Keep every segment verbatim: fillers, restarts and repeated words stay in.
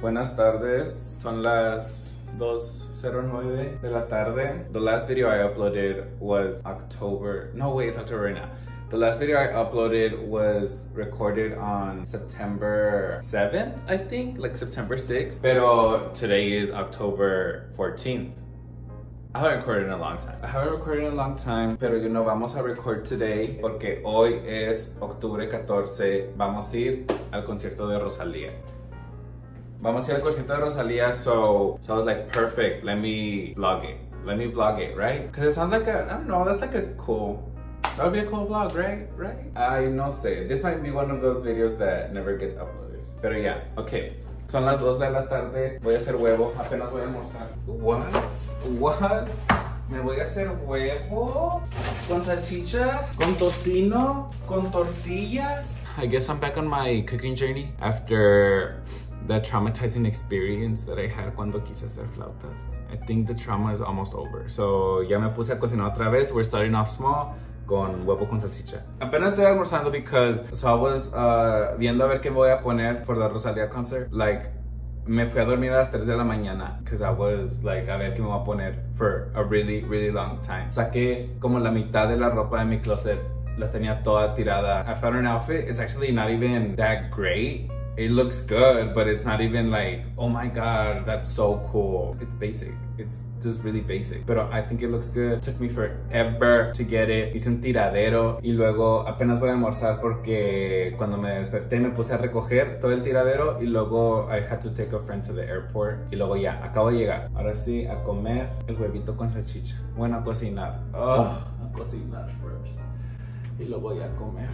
Buenas tardes, son las dos cero nueve de la tarde. The last video I uploaded was October, no wait, it's October right now. The last video I uploaded was recorded on September seventh, I think, like September sixth. Pero today is October fourteenth. I haven't recorded in a long time. I haven't recorded in a long time, pero you know, vamos a record today porque hoy es octubre catorce. Vamos a ir al concierto de Rosalía. Vamos a ir al concierto de Rosalía, so, so I was like, perfect, let me vlog it. Let me vlog it, right? Because it sounds like a, I don't know, that's like a cool, that would be a cool vlog, right? Right? I no sé. This might be one of those videos that never gets uploaded. Pero yeah, okay. Son las dos de la tarde, voy a hacer huevo, apenas voy a almorzar. What? What? Me voy a hacer huevo con salchicha, con tocino, con tortillas. I guess I'm back on my cooking journey after the traumatizing experience that I had cuando quise hacer flautas. I think the trauma is almost over. So ya me puse a cocinar otra vez. We're starting off small con huevo con salchicha. Apenas estoy almorzando because so I was uh, viendo a ver qué voy a poner for the Rosalía concert. Like, me fui a dormir a las tres de la mañana because I was like, a ver qué me voy a poner for a really, really long time. Saqué como la mitad de la ropa de mi closet. La tenía toda tirada. I found an outfit. It's actually not even that great. It looks good, but it's not even like, oh my god, that's so cool. It's basic. It's just really basic. But I think it looks good. It took me forever to get it. Hice un tiradero y luego apenas voy a almorzar porque cuando me desperté me puse a recoger todo el tiradero y luego I had to take a friend to the airport y luego ya, acabo de llegar. Ahora sí, a comer el huevito con salchicha. Bueno, a cocinar. Oh, a cocinar first. Y lo voy a comer.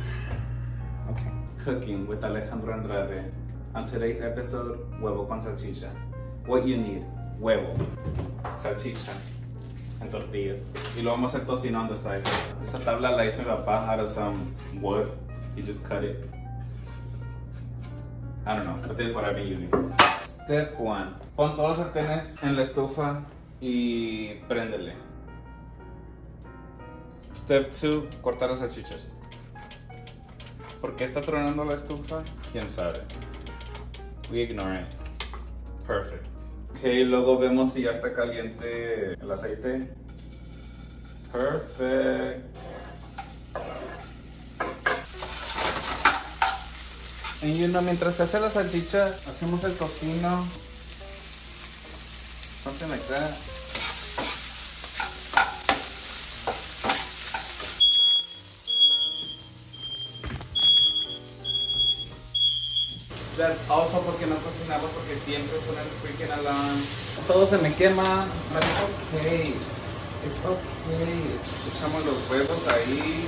Okay. Cooking with Alejandro Andrade. On today's episode, huevo con salchicha. What you need: huevo, salchicha, and tortillas. Y lo vamos a hacer tocino on the side. Esta tabla la hizo mi papá out of some wood. He just cut it. I don't know, but this is what I've been using. Step one. Pon todos los sartenes en la estufa y préndele. Step two. Cortar las salchichas. ¿Por qué está tronando la estufa? ¿Quién sabe? We ignore it. Perfect. Ok, luego vemos si ya está caliente el aceite. Perfect. Y you know, mientras se hace la salchicha, hacemos el tocino. Something like that. That's also porque no cocinamos porque siempre suena el freaking alarm. Todo se me quema. But it's okay. It's okay. Echamos los huevos ahí.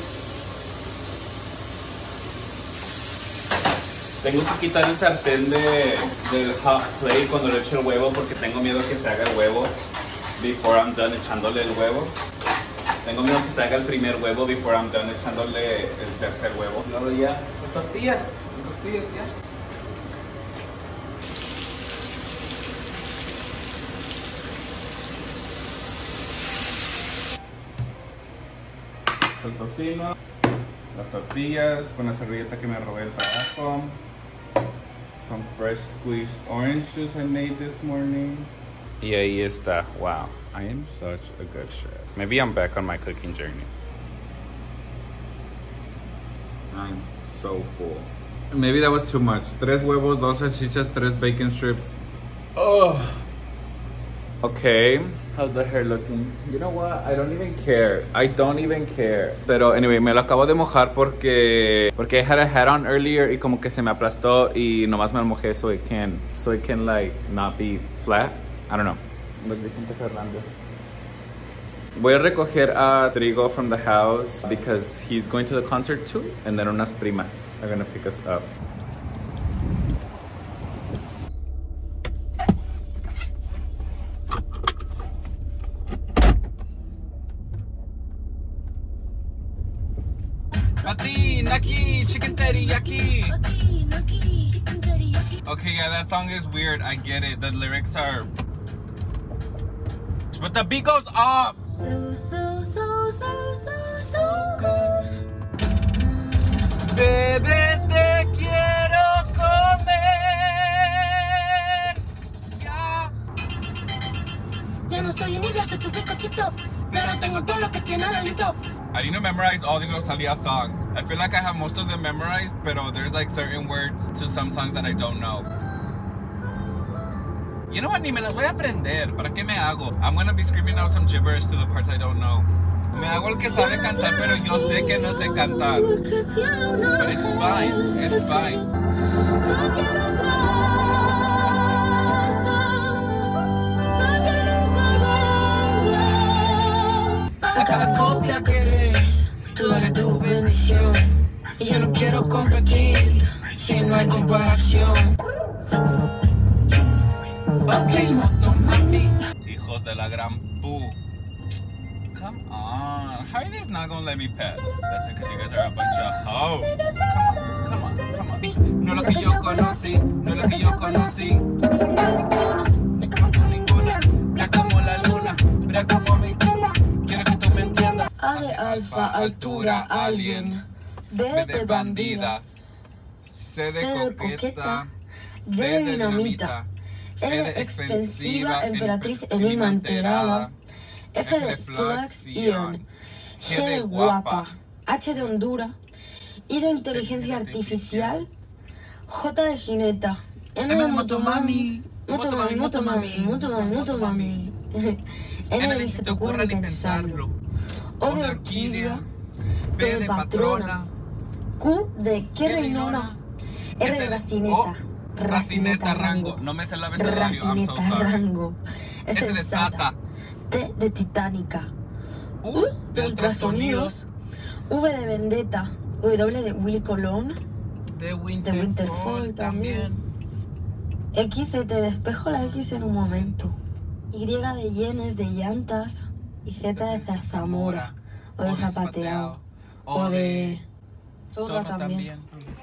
Tengo que quitar el sartén de, del hot plate cuando le echo el huevo porque tengo miedo que se haga el huevo before I'm done echándole el huevo. Tengo miedo que se haga el primer huevo before I'm done echándole el tercer huevo. Luego ya, las tortillas. Las tortillas ya. El tocino, las tortillas con la servilleta que me robé el trabajo, some fresh squeezed orange juice I made this morning. Y ahí está. Wow, I am such a good chef. Maybe I'm back on my cooking journey. I'm so full. Maybe that was too much. Tres huevos, dos salchichas, tres bacon strips. Oh. Okay, how's the hair looking? You know what? I don't even care. I don't even care. Pero anyway, me lo acabo de mojar porque porque I had a hat on earlier y como que se me aplastó y nomás me lo mojé so it can so it can like not be flat. I don't know. Look, Vicente Fernández. Voy a recoger a Trigo from the house because he's going to the concert too, and then unas primas are gonna pick us up. Mati, Naki, chicken teriyaki. Okay, yeah, that song is weird. I get it. The lyrics are... But the beat goes off. So, so, so, so, so, so good. Bebé, te quiero comer. yo no soy envidia, soy tu bizcochito. Pero tengo todo lo que tiene delito. I need to memorize all these Rosalia songs. I feel like I have most of them memorized, but there's like certain words to some songs that I don't know. You know what? Ni me las voy a aprender. ¿Para qué me hago? I'm gonna be screaming out some gibberish to the parts I don't know. Me hago el que sabe cantar, pero yo sé que no sé cantar. But it's fine. It's fine. A cada copia que eres, tú dale tu bendición. Y yo no quiero competir si no hay comparación. Ok, moto, mami. Hijos de la gran pu. Come on. How are you guys not gonna let me pass? That's because you guys are a bunch of hoes. Come on, come on, come on. No lo que yo conocí, no lo que yo conocí. Brea como la luna, brea como mi luna. Quiero que tú me entiendas. A de alfa, altura, alien. B de bandida. C de C de coqueta. coqueta. D de dinamita. E de expensiva, emperatriz, enigma enterada. F de flax, ion. G de guapa. H de Honduras. I de inteligencia artificial. J de jineta. M de motomami. Motomami, motomami, motomami, motomami. N de ni se te ocurre ni pensarlo. O de orquídea. P de patrona. Q de qué reinona. R de racineta. Racineta, rango. No me sé el abecedario, I'm so sorry. Rango. S de sata. T de titánica. U de ultrasonidos. V de vendetta. W de Willy Colón. De Winterfall Winterfall también. X de te despejo la X en un momento. Y de yenes de llantas. Y Z de zarzamora. O de zapateado. O de zorra también.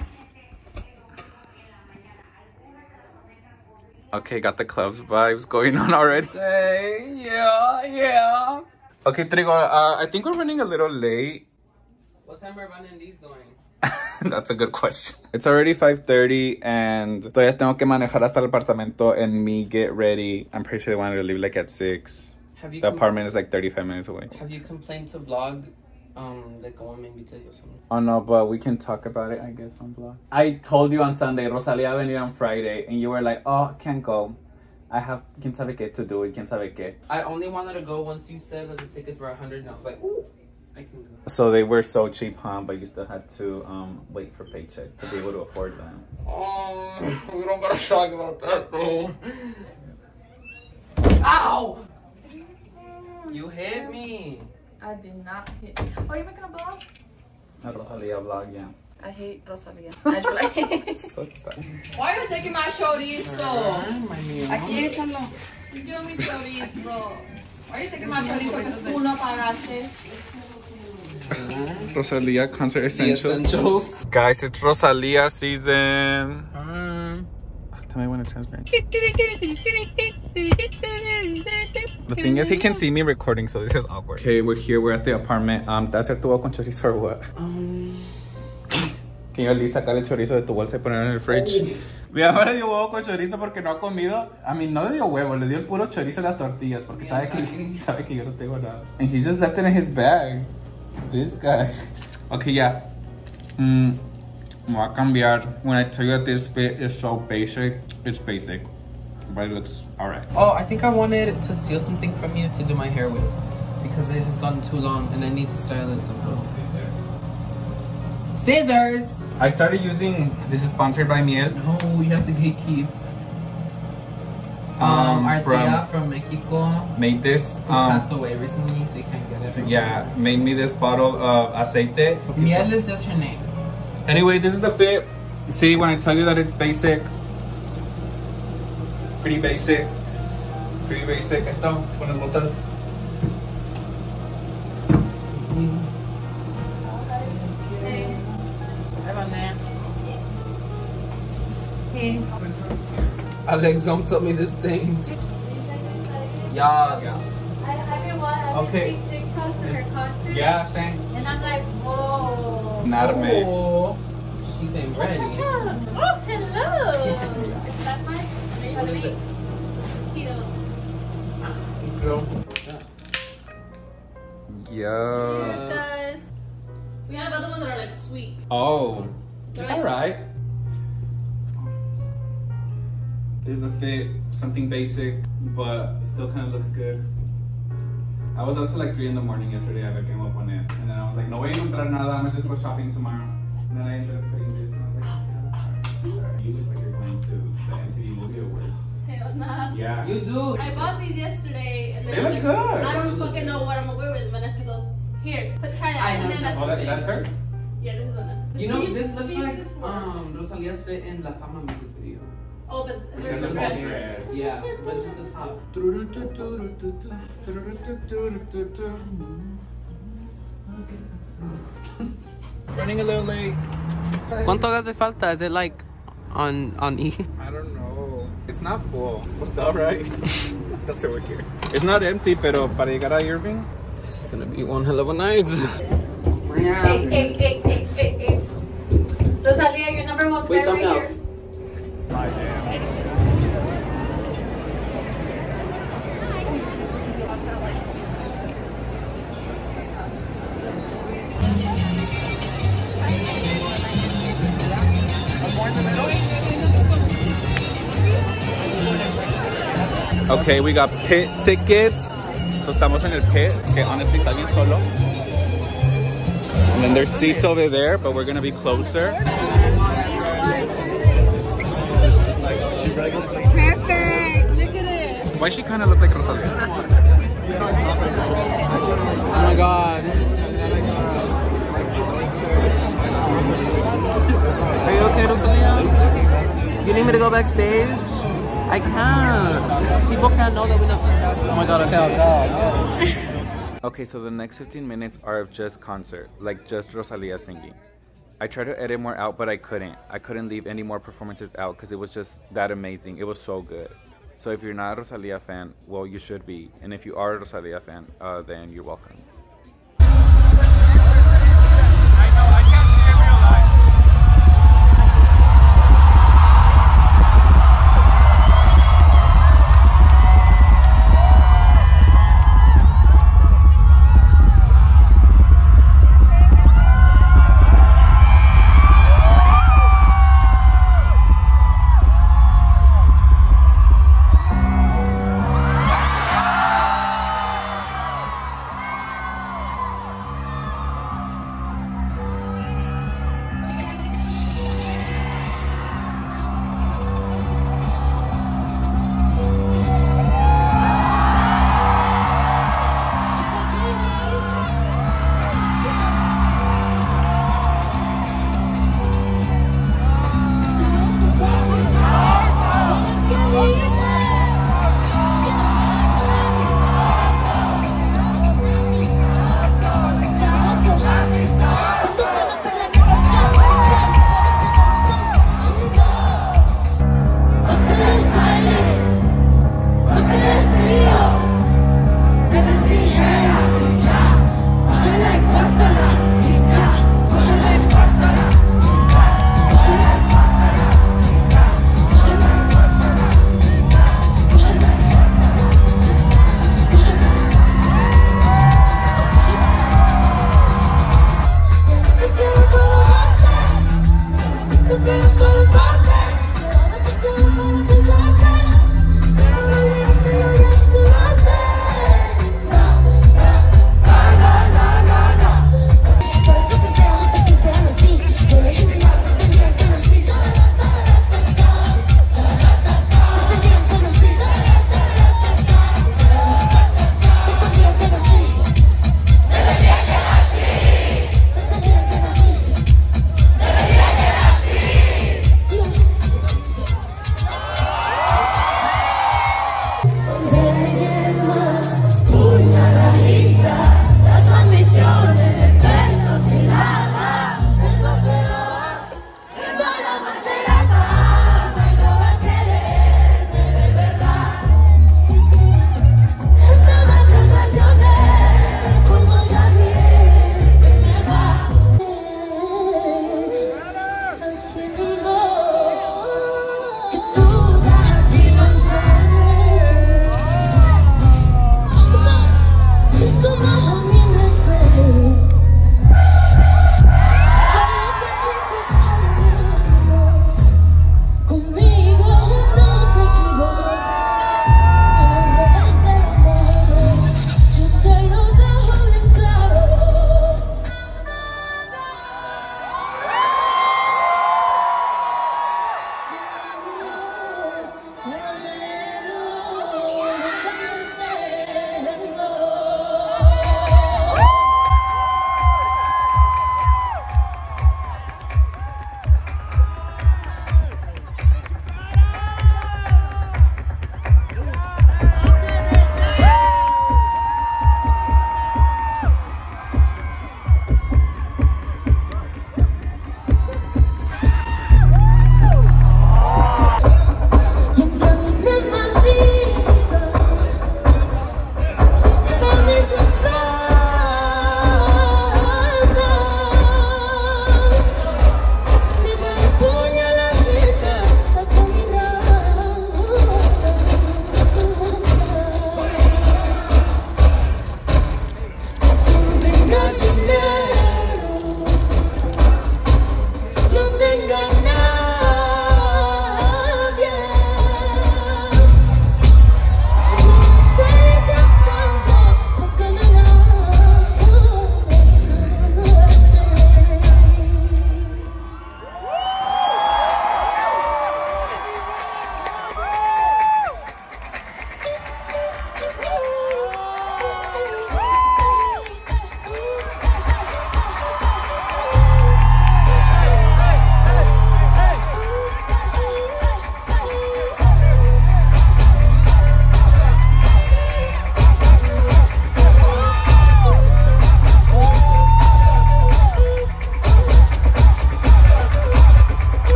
Okay, got the clubs vibes going on already. Hey, yeah, yeah. Okay, Trigo, uh, I think we're running a little late. What time are running these going? That's a good question. It's already five thirty and todavía tengo que manejar hasta el apartamento and me get ready. I'm pretty sure they wanted to leave like at six. Have you The apartment is like thirty-five minutes away. Have you complained to vlog? Um, like, go on, maybe tell you something. Oh no, but we can talk about it, I guess, on vlog. I told you on Sunday, Rosalia venir on Friday, and you were like, oh, can't go. I have, quién sabe qué to do, quién sabe qué. I only wanted to go once you said that the tickets were a hundred, and I was like, ooh, I can go. So they were so cheap, huh? But you still had to um wait for paycheck to be able to afford them. Um, we don't gotta talk about that though. Ow! You hit me. I did not hit. Oh, you're making a vlog? A Rosalia vlog, yeah. I hate Rosalia. I just like. Why are you taking my chorizo? Aquí échalo. You quiero mi chorizo. Why are you taking my chorizo que tú no pagaste? Rosalia concert essentials. Essentials. Guys, it's Rosalia season. Um. Tell me when it's transparent. The thing is, he can see me recording, so this is awkward. Okay, we're here. We're at the apartment. Um, ¿te has hecho tu huevo con chorizo or what? Um. Can you at least sacar el chorizo de tu bolsa y ponerlo en el fridge? Mi mamá le dio huevo con chorizo porque no ha comido. A mí no le dio huevo, le dio el puro chorizo a las tortillas porque sabe que, sabe que yo no tengo nada. And he just left it in his bag. This guy. Okay, yeah. Mm, me voy a cambiar. When I tell you that this fit is so basic, it's basic. But it looks alright. Oh, I think I wanted to steal something from you to do my hair with. Because it has gotten too long and I need to style it somehow. Scissors! I started using, this is sponsored by Miel. No, you have to gatekeep. Um, Um, Artea from- from Mexico. Made this. Who Um, passed away recently, so you can't get it. from yeah, her. made me this bottle of aceite. Miel is just her name. Anyway, this is the fit. See, when I tell you that it's basic, pretty basic, pretty basic. Esto, con las botas. Hey. Alex, don't tell me this thing. Yes. I, I've been watching Okay. TikTok to her concert. Yeah, same. And I'm like, whoa. Narme. Oh, she came ready. Oh, hello. That's mine. What is it? Keto. girl. Yo. Cheers, guys. We have other ones that are like sweet. Oh, They're it's like- alright. There's the fit, something basic, but still kind of looks good. I was up till like three in the morning yesterday. I came up on it, and then I was like, no voy a encontrar nada. I'm gonna just go shopping tomorrow. And then I ended up putting this, and I was like, yeah, sorry. You look like you're going to the M T V Movie Awards. Hell nah. Yeah. You do. I bought these yesterday, and They then look like, good. I don't fucking know what I'm gonna wear with them. Vanessa goes, here, put, try that. I And know, then just- Oh, that, that's hers? Yeah, this is Vanessa. You know, She's- this looks she's like this one. um Rosalia's fit in La Fama music video. Oh, but She there's has the the dress. ball dress. Yeah, but just the top. Running a little late. ¿Cuánto gas de falta? Is it like on on E? I don't know. It's not full. What's the right? That's over here. It's not empty, pero para llegar a Irving. This is gonna be one hell of a night. Hey, hey, hey, hey, hey, hey. Rosalia, your number one Wait, player thumb right down. here. My damn. Okay, we got pit tickets. So estamos en el pit, que honestly está bien solo. And then there's seats over there, but we're gonna be closer. Perfect. Look at it. Why she kind of look like Rosalia? Oh my god. Are you okay, Rosalia? You need me to go backstage? I can't. People can't know that we're not. Oh my god, okay, okay. Okay, so the next fifteen minutes are of just concert, like just Rosalia singing. I tried to edit more out, but I couldn't. I couldn't leave any more performances out because it was just that amazing. It was so good. So if you're not a Rosalia fan, well, you should be. And if you are a Rosalia fan, uh, then you're welcome.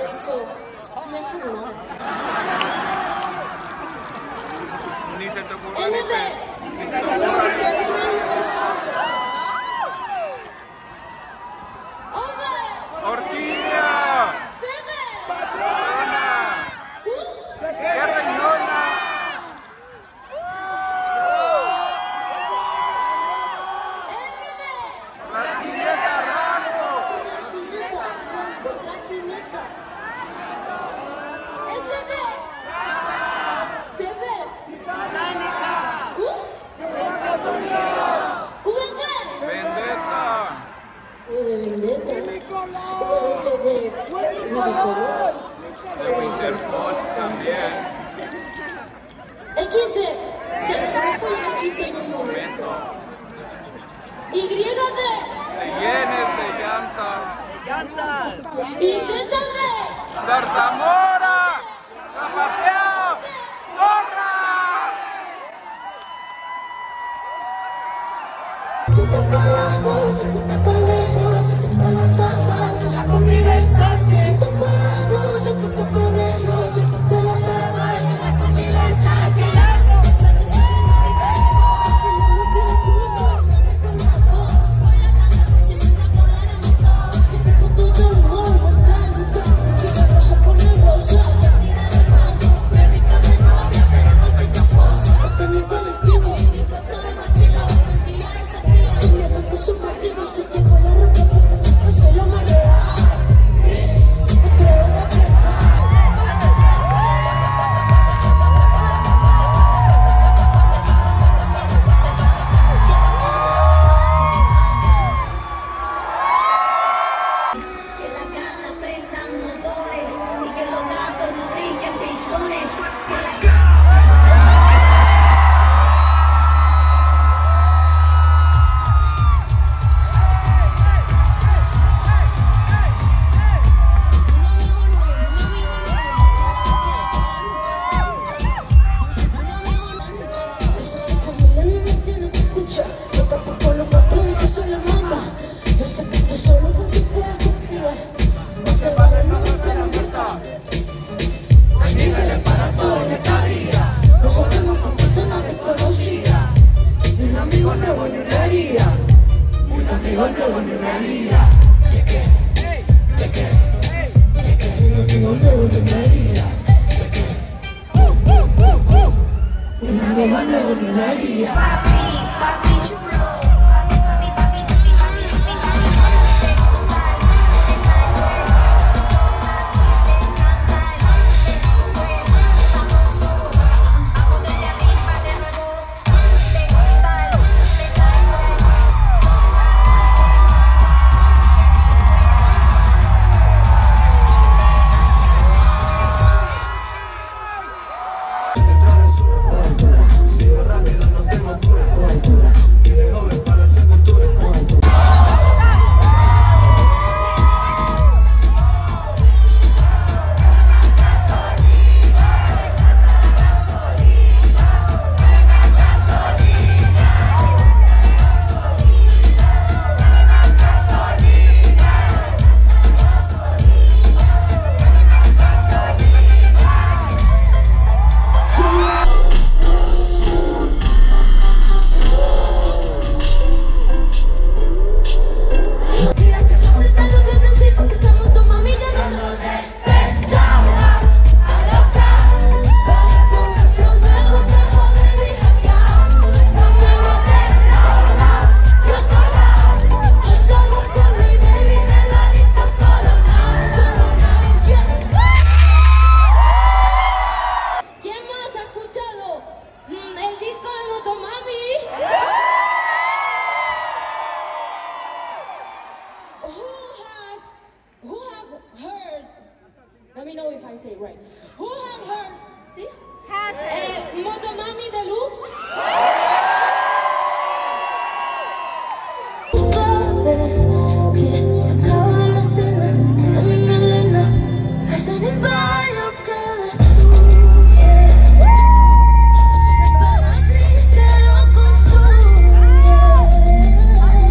dicho, mejor no. Ni se te ocurre. N D. Ni se te ocurre. ¡Orquídea! ¡Patrona! ¡Qué reñona! ¡Racineta, rango! Racineta, racineta. S D. T D. U. V D. ¡Vendetta! V de vendetta. W de Widicolor. De Winterfell también. X D. Te escojo la X en un momento. Y D. De yenes, de llantas. Y Z D. ¡Zarzamora! ¡Zapateado! ¡Zorra! Puta pa' la noche, puta pa' la noche, puta pa' la salvaje, conmigo el sache. Puta pa' la noche, puta pa' la noche, puta pa' la salvaje, conmigo el sache. Sache sale no me caigo, no me quiero justo, no me conozco. Con la canta de chimena con la de motor. Este puto todo no va a estar nunca. Chica roja con el rosa. Tira de campo, me he visto de novia, pero no soy caposa. Este es mi colectivo, mi bizcocho de mochila, tortilla de zafiro. Un diamante submarino, se llegó la ropa porque no soy lo más real. Me creo de verdad. Que las gatas prendan motores y que los gatos no brinquen pistones. Que las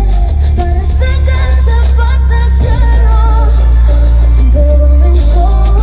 Pero me encontrar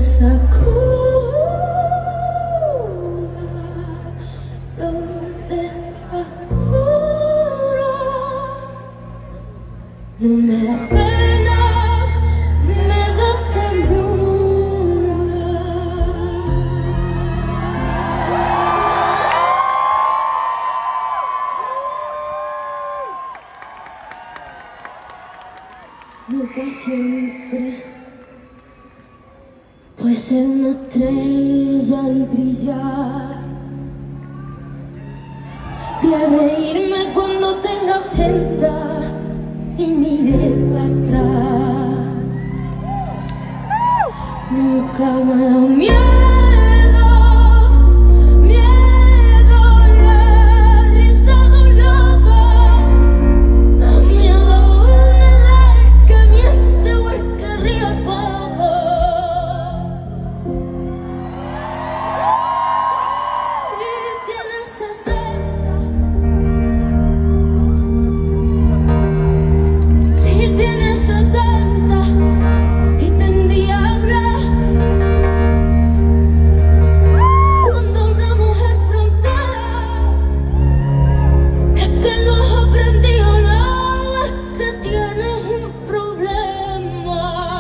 No me da pena, me da ternura. Nunca siempre puede ser una estrella y brillar. Debe irme cuando tenga ochenta y mire para atrás. Nunca me da miedo, miedo la risa de un loco. Da miedo un edad que miente o el que ríe poco. Si tienes sesenta, tienes sesenta y te endiabla cuando una mujer frontea. Es que no has aprendido nada, es que tienes un problema.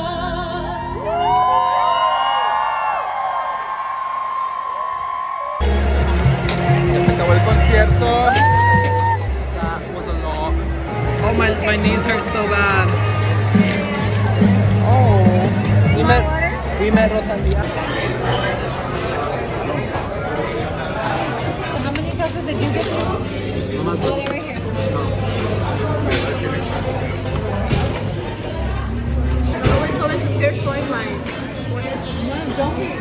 Ya se acabó el concierto. That was a lot. Oh, my, my knees hurt so bad. Oh, we met, we met Rosalía. How many tacos did you get? Oh, they were here. Always, always, you're showing mine. No, don't be.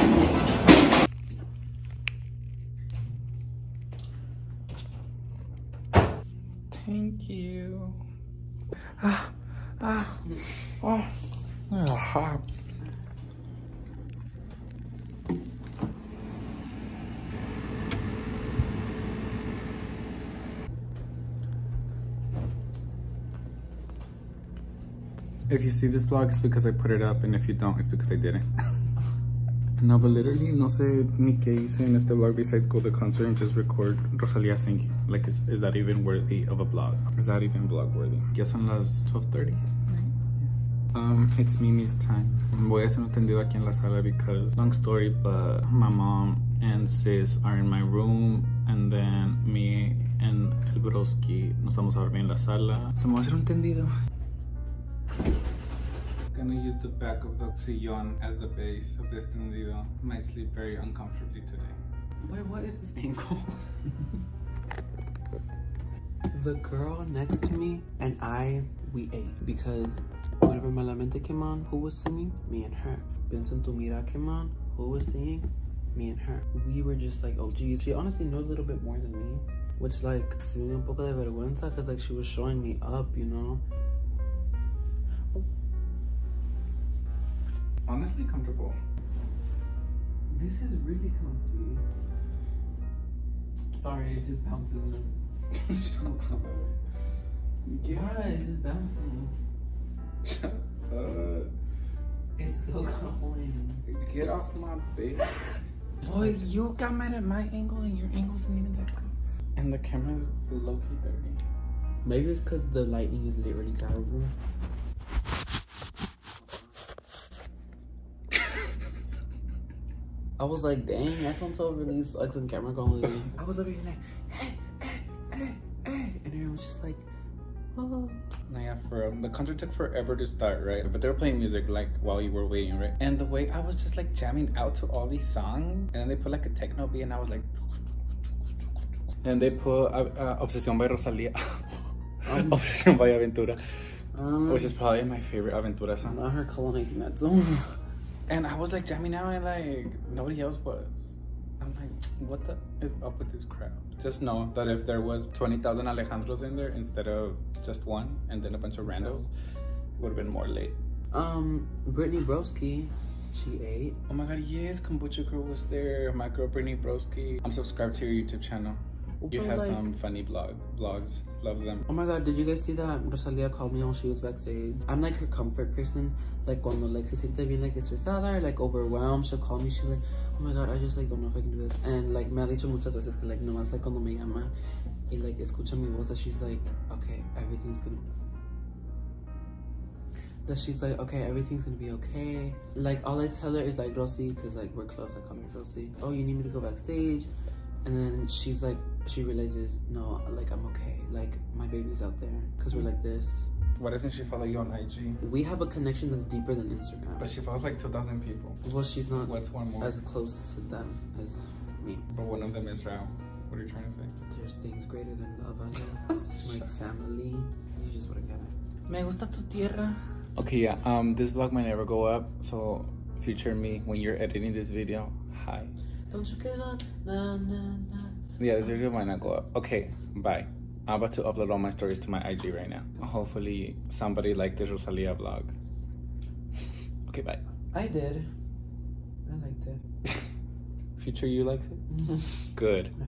Thank you. Ah, ah, oh, ah. If you see this vlog, it's because I put it up, and if you don't, it's because I didn't. No, but literally, no sé ni qué hice en este vlog besides go to the concert and just record Rosalía singing. Like, is, is that even worthy of a vlog? Is that even vlog worthy? Ya son las twelve thirty. Um, it's Mimi's time. Voy a hacer un tendido aquí en la sala because, long story, but my mom and sis are in my room, and then me and el broski nos vamos a dormir en la sala. So, me voy a hacer un tendido. Gonna use the back of the sillón as the base of this tendido. Might sleep very uncomfortably today. Wait, what is this angle? The girl next to me and I, we ate because whenever Malamente came on, who was singing? Me and her. Vincent Tumira came on, who was singing? Me and her. We were just like, oh geez. She honestly knows a little bit more than me, which like, se me dio un poco de vergüenza because like she was showing me up, you know? Honestly comfortable. This is really comfy. Sorry, it just bounces in it. Yeah, it's just bouncing. Shut up. It's still going. Get off my bed. Boy, you got mad at my angle and your angle isn't even that good. And the camera is low-key dirty. Maybe it's because the lighting is literally terrible. I was like, dang, iPhone twelve really sucks in camera quality. I was over here like, hey, hey, hey, hey. And everyone was just like, oh. No, yeah, for real. The concert took forever to start, right? But they were playing music like while you were waiting, right? And the way I was just like jamming out to all these songs, and then they put like a techno beat, and I was like, and they put uh, uh, Obsesión by Rosalía. um, Obsesión by Aventura, um, which is probably my favorite Aventura song. Not her colonizing that zone. And I was like jamming out and like nobody else was. I'm like, what the is up with this crowd? Just know that if there was twenty thousand Alejandros in there instead of just one and then a bunch of randos, it would have been more late. Um, Brittany Broski, she ate. Oh my god, yes, Kombucha Girl was there. My girl Brittany Broski. I'm subscribed to your YouTube channel. You So, have like, some funny blog vlogs. Love them. Oh my god, did you guys see that Rosalia called me while she was backstage? I'm like her comfort person. Like cuando like se siente bien like estresada or like overwhelmed, she'll call me. She's like, oh my god, I just like don't know if I can do this. And like me ha dicho muchas veces que like nomás like cuando me llama y like escucha mi voz that she's like, okay, everything's gonna that she's like, okay, everything's gonna be okay. Like all I tell her is like, Rosy, because like we're close, I call her Rosy. Oh, you need me to go backstage? And then she's like, she realizes, no, like I'm okay. Like my baby's out there, because we're like this. Why doesn't she follow you on I G? We have a connection that's deeper than Instagram. But she follows like two thousand people. Well, she's not What's one more? as close to them as me. But one of them is Rao. What are you trying to say? There's things greater than love, I guess. Like family. You just wouldn't get it. Me gusta tu tierra. Okay, yeah, um, this vlog might never go up, so future me, when you're editing this video, hi. Don't you give up, na na na. Yeah, this video might not go up. Okay, bye. I'm about to upload all my stories to my I G right now. Hopefully somebody liked the Rosalia vlog. Okay, bye. I did. I liked it. Future you likes it? Good.